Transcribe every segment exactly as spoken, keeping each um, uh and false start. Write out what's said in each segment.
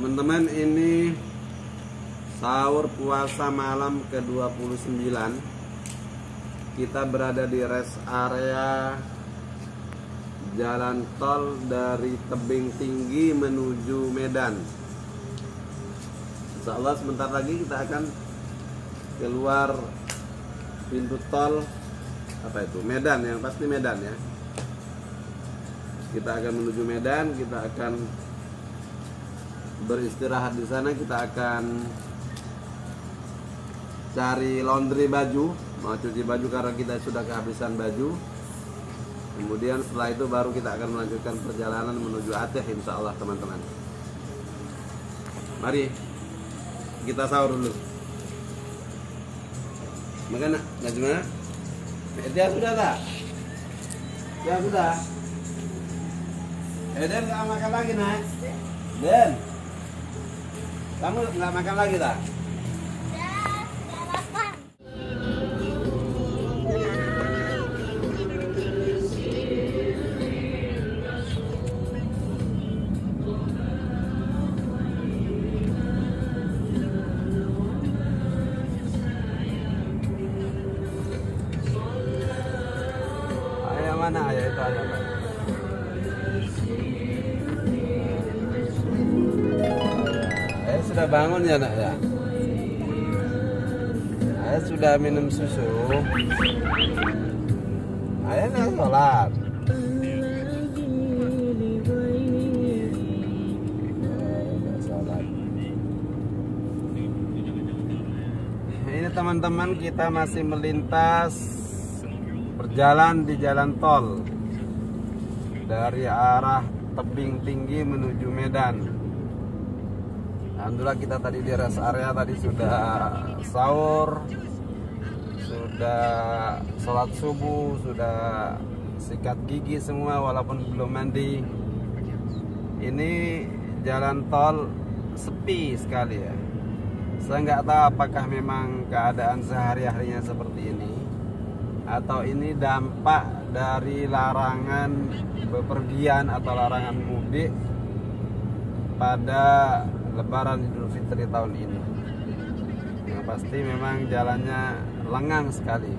Teman-teman, ini sahur puasa malam ke dua puluh sembilan. Kita berada di rest area jalan tol dari Tebing Tinggi menuju Medan. Insya Allah sebentar lagi kita akan keluar pintu tol apa itu Medan, yang pasti Medan ya. Kita akan menuju Medan, kita akan beristirahat di sana, kita akan cari laundry baju, mau cuci baju karena kita sudah kehabisan baju. Kemudian setelah itu baru kita akan melanjutkan perjalanan menuju Aceh insya Allah teman-teman. Mari kita sahur dulu. Makan nak, Najma? Dia sudah tak? Ya sudah. Eh Den nggak makan lagi nak? Den, kamu nggak makan lagi tak? Ayam mana ayam itu ayam? Sudah bangun ya nak ya? Ayah sudah minum susu. Ayah nggak sholat. Ini teman-teman, kita masih melintas berjalan di jalan tol dari arah Tebing Tinggi menuju Medan. Alhamdulillah kita tadi di rest area tadi sudah sahur, sudah sholat subuh, sudah sikat gigi semua walaupun belum mandi. Ini jalan tol sepi sekali ya. Saya nggak tahu apakah memang keadaan sehari-harinya seperti ini atau ini dampak dari larangan bepergian atau larangan mudik pada Lebaran Idul Fitri tahun ini. Yang pasti memang jalannya lengang sekali.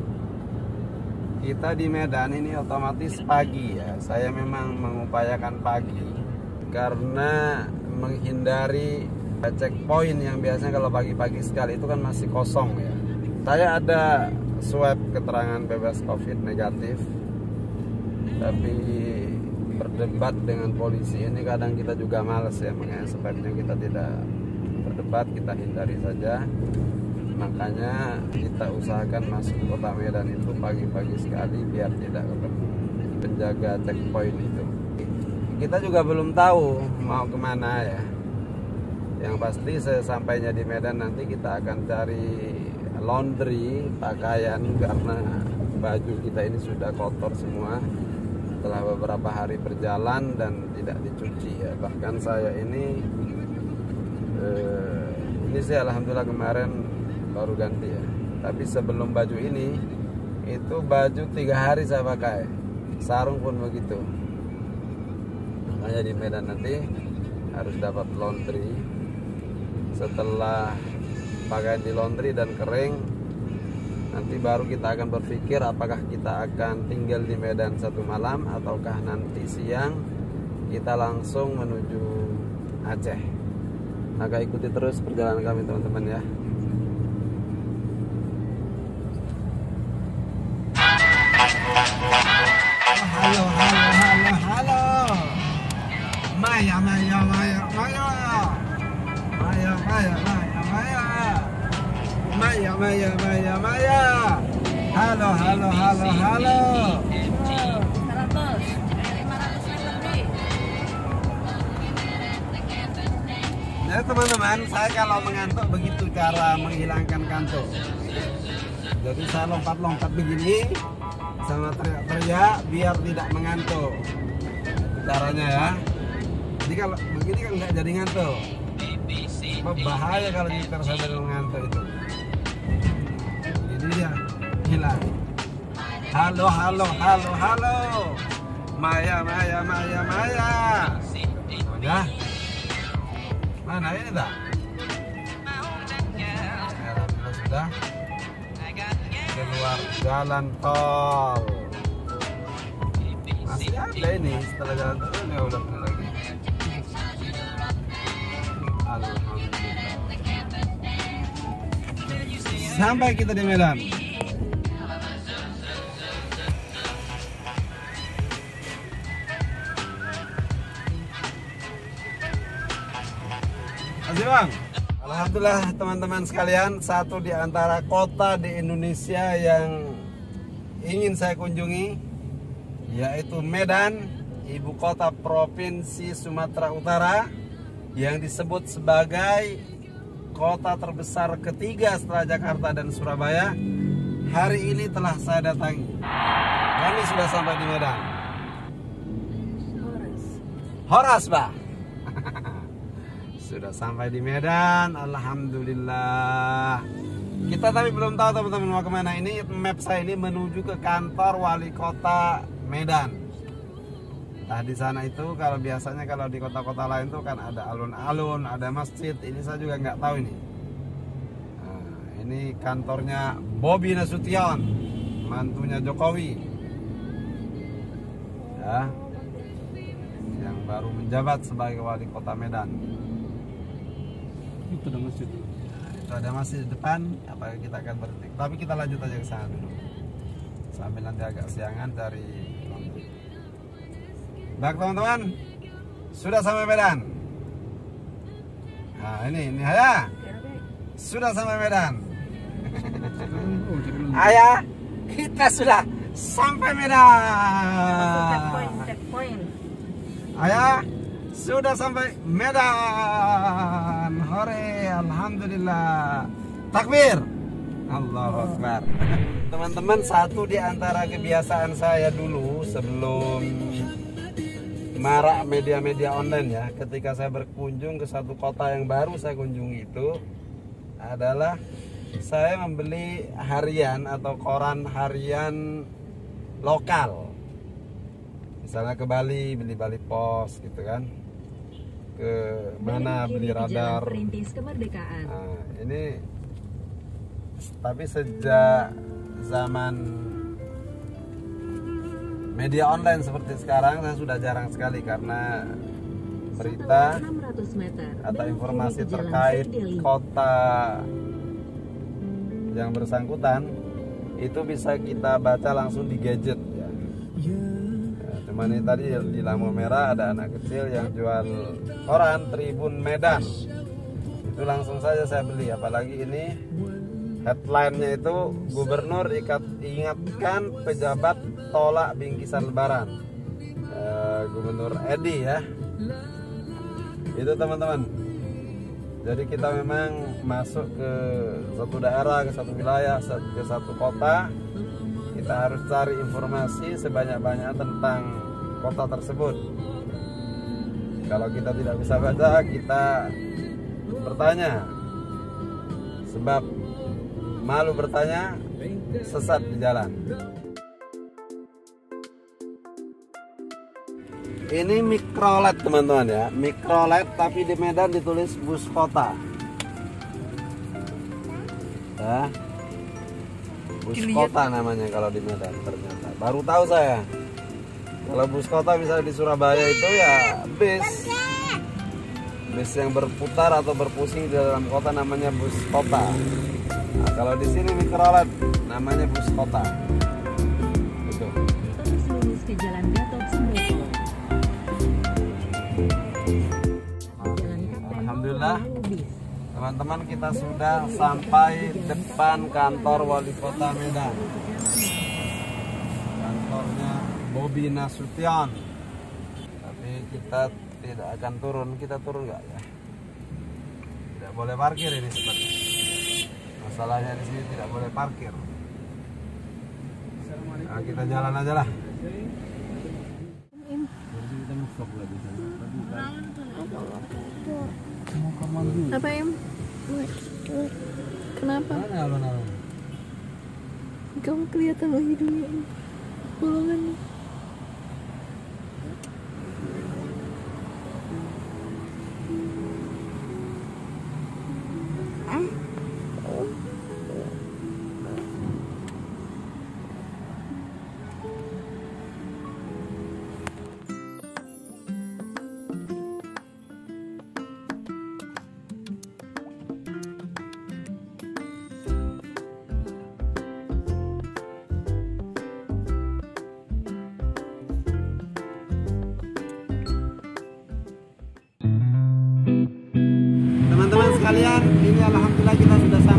Kita di Medan ini otomatis pagi ya. Saya memang mengupayakan pagi karena menghindari checkpoint yang biasanya kalau pagi-pagi sekali itu kan masih kosong ya. Saya ada swab keterangan bebas COVID negatif, tapi berdebat dengan polisi ini kadang kita juga males ya, makanya sebaiknya kita tidak berdebat, kita hindari saja. Makanya kita usahakan masuk ke kota Medan itu pagi-pagi sekali biar tidak ketemu penjaga checkpoint itu. Kita juga belum tahu mau kemana ya. Yang pasti sesampainya di Medan nanti kita akan cari laundry pakaian karena baju kita ini sudah kotor semua setelah beberapa hari berjalan dan tidak dicuci ya. Bahkan saya ini eh, ini sih alhamdulillah kemarin baru ganti ya. Tapi sebelum baju ini itu baju tiga hari saya pakai, sarung pun begitu. Makanya di Medan nanti harus dapat laundry. Setelah pakaian di laundry dan kering, nanti baru kita akan berpikir apakah kita akan tinggal di Medan satu malam ataukah nanti siang kita langsung menuju Aceh. Maka ikuti terus perjalanan kami teman-teman ya. Halo, halo, halo, halo. Maya, Maya, Maya, Maya. Maya, Maya, Maya, Maya. Maya, Maya, Maya, Maya. Halo, halo, halo, halo. Ya teman-teman, saya kalau mengantuk begitu cara menghilangkan kantuk. Jadi saya lompat-lompat begini sama teriak-teriak biar tidak mengantuk. Itu caranya ya. Jadi kalau begini kan nggak jadi ngantuk. Bahaya kalau nyetir sambil mengantuk itu. Jadi dia hilang. Halo, halo, halo, halo. Maya, Maya, Maya, Maya. Ya. Mana ini tak? Alhamdulillah sudah keluar jalan tol. Masih ada ini setelah jalan tol ini udah benar lagi. Alhamdulillah. Sampai kita di Medan. Masih bang. Alhamdulillah teman-teman sekalian, satu di antara kota di Indonesia yang ingin saya kunjungi yaitu Medan, ibu kota provinsi Sumatera Utara yang disebut sebagai kota terbesar ketiga setelah Jakarta dan Surabaya. Hari ini telah saya datangi. Kami sudah sampai di Medan. Horas, Horas, Pak. Sudah sampai di Medan, alhamdulillah. Kita tapi belum tahu teman-teman mau kemana. Ini map saya ini menuju ke kantor wali kota Medan. Nah di sana itu kalau biasanya kalau di kota-kota lain tuh kan ada alun-alun, ada masjid. Ini saya juga nggak tahu ini. Nah, ini kantornya Bobi Nasution, mantunya Jokowi. Ya, yang baru menjabat sebagai wali kota Medan. Itu ada masjid. Itu ada masjid di depan. Apa kita akan berhenti? Tapi kita lanjut aja ke sana dulu. Sambil nanti agak siangan dari. Baik teman-teman, sudah sampai Medan. Nah ini, ini Ayah. Sudah sampai Medan. Ayah, kita sudah sampai Medan. Checkpoint, checkpoint. Ayah, sudah sampai Medan. Hore, alhamdulillah. Takbir. Allahu Akbar. Teman-teman, satu di antara kebiasaan saya dulu sebelum marak media-media online ya, ketika saya berkunjung ke satu kota yang baru saya kunjungi itu adalah saya membeli harian atau koran harian lokal. Misalnya ke Bali, beli Bali Pos gitu kan. Ke mana beli radar. Nah, ini tapi sejak zaman media online seperti sekarang saya sudah jarang sekali karena berita atau informasi terkait kota yang bersangkutan itu bisa kita baca langsung di gadget ya. Nah, cuman ini tadi di lampu merah ada anak kecil yang jual koran Tribun Medan. Itu langsung saja saya beli, apalagi ini headline-nya itu gubernur ikat, ingatkan pejabat tolak bingkisan lebaran. e, Gubernur Edi ya. Itu teman-teman. Jadi kita memang masuk ke satu daerah, ke satu wilayah, ke satu kota, kita harus cari informasi sebanyak-banyaknya tentang kota tersebut. Kalau kita tidak bisa baca, kita bertanya. Sebab malu bertanya, sesat di jalan. Ini mikrolet teman-teman ya, mikrolet tapi di Medan ditulis bus kota. Ya, bus kota namanya kalau di Medan ternyata. Baru tahu saya. Kalau bus kota misalnya di Surabaya itu ya bis, bis yang berputar atau berpusing di dalam kota namanya bus kota. Nah, kalau di sini mikrolet namanya bus kota. Itu. Terus lurus ke Jalan Gatot Subroto. Alhamdulillah, teman-teman kita sudah sampai depan kantor wali kota Medan. Kantornya Bobi Nasution. Tapi kita tidak akan turun. Kita turun nggak ya? Tidak boleh parkir ini seperti. Masalahnya di sini tidak boleh parkir. Nah, kita jalan aja lah. Apa Em? Kenapa? Kamu kelihatan lagi dulu. Bolongan.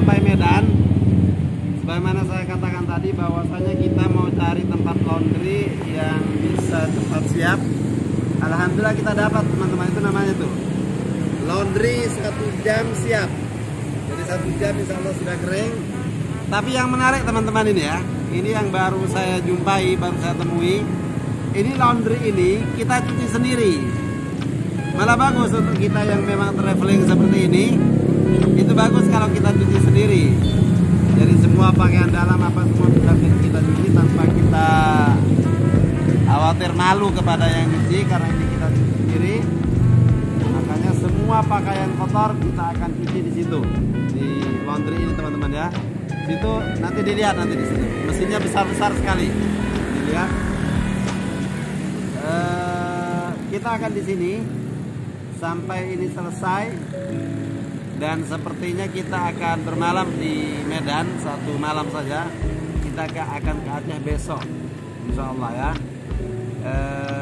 sampai Medan, sebagaimana saya katakan tadi bahwasanya kita mau cari tempat laundry yang bisa cepat siap. Alhamdulillah kita dapat teman-teman, itu namanya tuh laundry satu jam siap. Jadi satu jam insya Allah sudah kering. Tapi yang menarik teman-teman ini ya, ini yang baru saya jumpai, baru saya temui. Ini laundry ini kita cuci sendiri. Malah bagus untuk kita yang memang traveling seperti ini. Itu bagus kalau kita cuci sendiri. Jadi semua pakaian dalam apa semua kita kita cuci tanpa kita khawatir malu kepada yang cuci, karena ini kita cuci sendiri. Makanya semua pakaian kotor kita akan cuci di situ, di laundry ini teman-teman ya. Situ nanti dilihat nanti di situ. Mesinnya besar-besar sekali. Dilihat. Uh, kita akan di sini sampai ini selesai, dan sepertinya kita akan bermalam di Medan satu malam saja. Kita akan ke Aceh besok, insya Allah ya. E,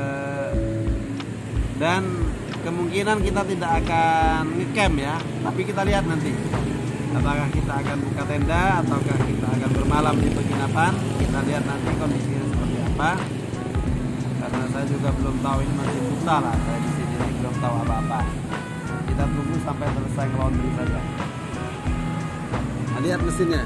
dan kemungkinan kita tidak akan ngecamp ya, tapi kita lihat nanti apakah kita akan buka tenda ataukah kita akan bermalam di penginapan. Kita lihat nanti kondisinya seperti apa, karena saya juga belum tahu, ini masih buta lah saya di sini, belum tahu apa-apa. Kita tunggu sampai selesai laundry saja. Nah, lihat mesinnya.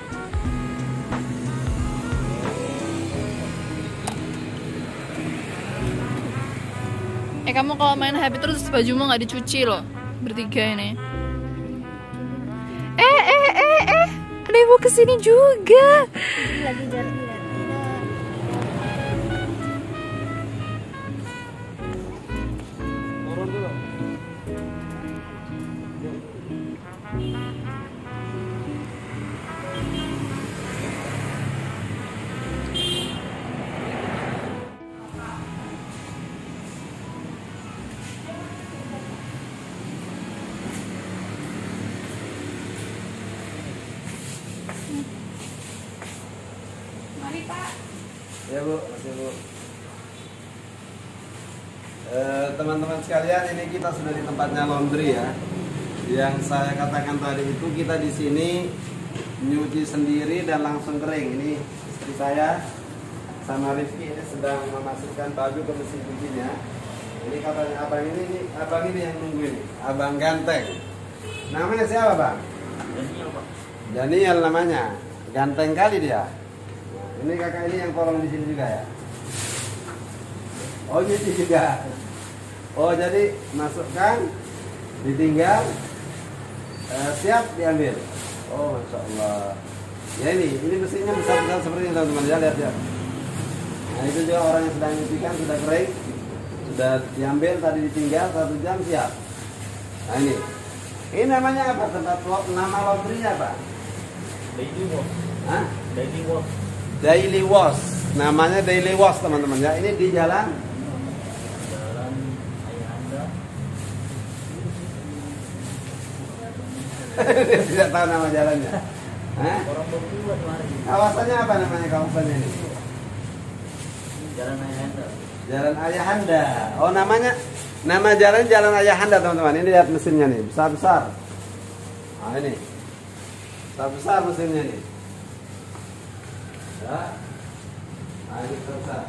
Eh kamu kalau main H P terus bajumu nggak dicuci loh, bertiga ini. Eh eh eh eh, ada yang mau kesini juga. Lagi jalan-jalan. Turun dulu. Mari Pak. Ya Bu, masih Bu. Eh, teman-teman sekalian, ini kita sudah di tempatnya laundry ya. Yang saya katakan tadi itu kita di sini nyuci sendiri dan langsung kering. Ini istri saya sama Rifki ini sedang memasukkan baju ke mesin cucinya. Ini katanya abang ini, ini abang ini yang nunggu ini, abang ganteng. Namanya siapa bang? Daniel Pak. Daniel namanya, ganteng kali dia. Nah, ini kakak ini yang tolong di sini juga ya. Oh nyuci juga. Oh jadi masukkan, ditinggal, eh, siap diambil. Oh masya Allah. Ya ini, ini mesinnya besar-besar seperti ini teman-teman ya, lihat ya. Nah itu juga orang yang sedang nyucikan sudah kering, sudah diambil, tadi ditinggal satu jam siap. Nah ini, ini namanya apa tempat nama laundry-nya apa? Daily wash. Hah? Daily wash. Daily wash. Namanya daily wash teman-teman ya. Ini di jalan Jalan Ayahanda. Dia tidak tahu nama jalannya. Hah? Orang berdua kemarin. Kawasannya apa namanya kawasannya ini? Jalan Ayahanda. Jalan Ayahanda. Oh namanya, nama jalan Jalan Ayahanda teman-teman. Ini lihat mesinnya nih, besar-besar. Nah ini, besar-besar mesinnya nih. Ya. Nah ini besar.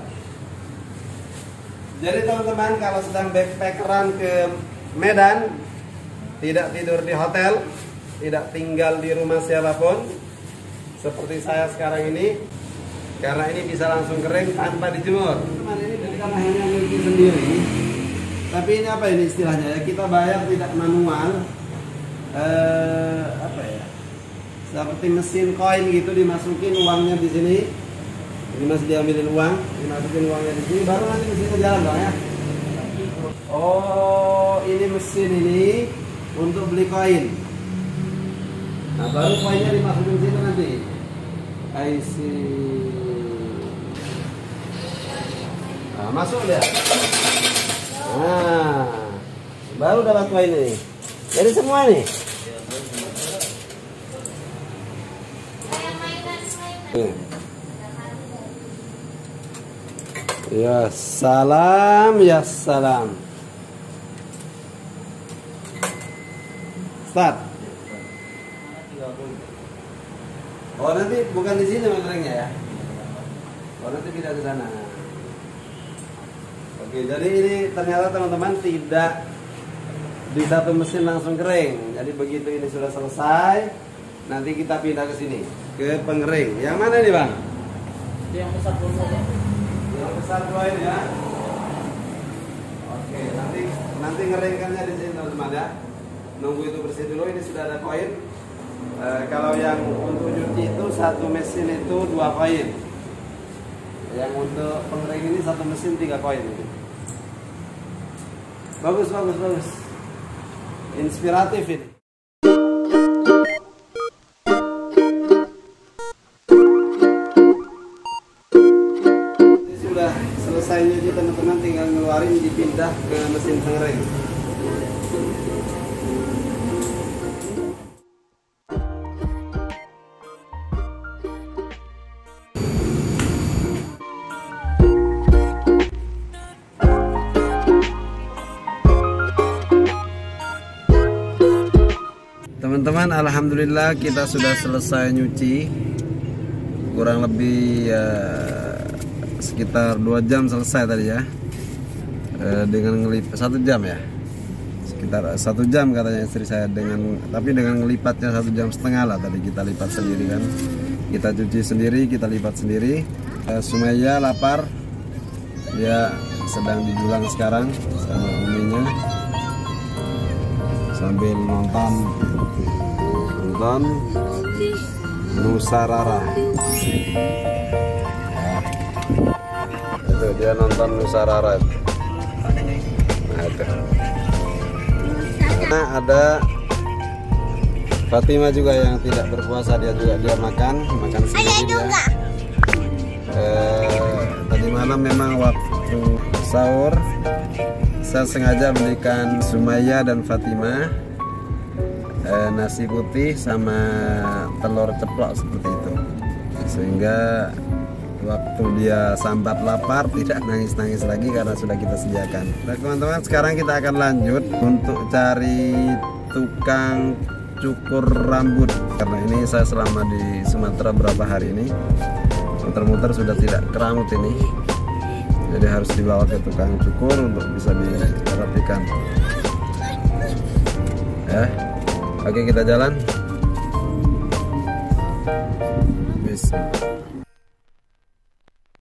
Jadi teman-teman kalau sedang backpackeran ke Medan, tidak tidur di hotel, tidak tinggal di rumah siapapun, seperti saya sekarang ini, karena ini bisa langsung kering tanpa dijemur. Teman ini bukan hanya nyuci sendiri, tapi ini apa ini istilahnya ya? Kita bayar tidak manual, eh, apa ya? Seperti mesin koin gitu, dimasukin uangnya di sini. Ini masih diambilin uang, dimasukin uangnya di sini, baru nanti mesinnya jalan dong ya. Oh, ini mesin ini untuk beli koin. Nah, baru koinnya dimasukin situ nanti. I see. Nah, masuk dia. Nah, baru dapat koin ini. Jadi semua nih. Ya salam, ya salam. Start. Oh nanti bukan di sini mengeringnya ya? Oh nanti pindah ke sana. Oke, jadi ini ternyata teman-teman tidak di satu mesin langsung kering. Jadi begitu ini sudah selesai, nanti kita pindah ke sini, ke pengering. Yang mana nih bang? Itu yang besar dulu. Yang besar dua ini ya. Oke, nanti nanti ngeringkannya di sini teman-teman ya. Nunggu itu bersih dulu. Ini sudah ada koin. E, kalau yang untuk cuci itu satu mesin itu dua koin. Yang untuk pengering ini satu mesin tiga koin. Bagus, bagus, bagus. Inspiratif ini. Ini sudah selesai nyuci teman-teman, tinggal ngeluarin dipindah ke mesin pengering. Teman-teman, alhamdulillah kita sudah selesai nyuci. Kurang lebih ya, sekitar dua jam selesai tadi ya. E, dengan ngelipat satu jam ya. Sekitar satu jam katanya istri saya, dengan tapi dengan ngelipatnya satu jam setengah lah tadi kita lipat sendiri kan. Kita cuci sendiri, kita lipat sendiri. E, Sumaya lapar. Dia sedang dijulang sekarang sama uminya. Sambil nonton nonton Nusarara ya. Itu dia nonton Nusarara. Nah itu. Nah ada Fatima juga yang tidak berpuasa, dia juga dia makan makan sendiri ya. Eh, tadi malam memang waktu sahur saya sengaja belikan Sumaya dan Fatima eh, nasi putih sama telur ceplok seperti itu, sehingga waktu dia sambat lapar tidak nangis-nangis lagi karena sudah kita sediakan. Nah teman-teman, sekarang kita akan lanjut untuk cari tukang cukur rambut, karena ini saya selama di Sumatera berapa hari ini muter-muter sudah tidak keramut ini. Jadi harus dibawa ke tukang cukur untuk bisa dirapikan. Ya, oke kita jalan. Bismillah.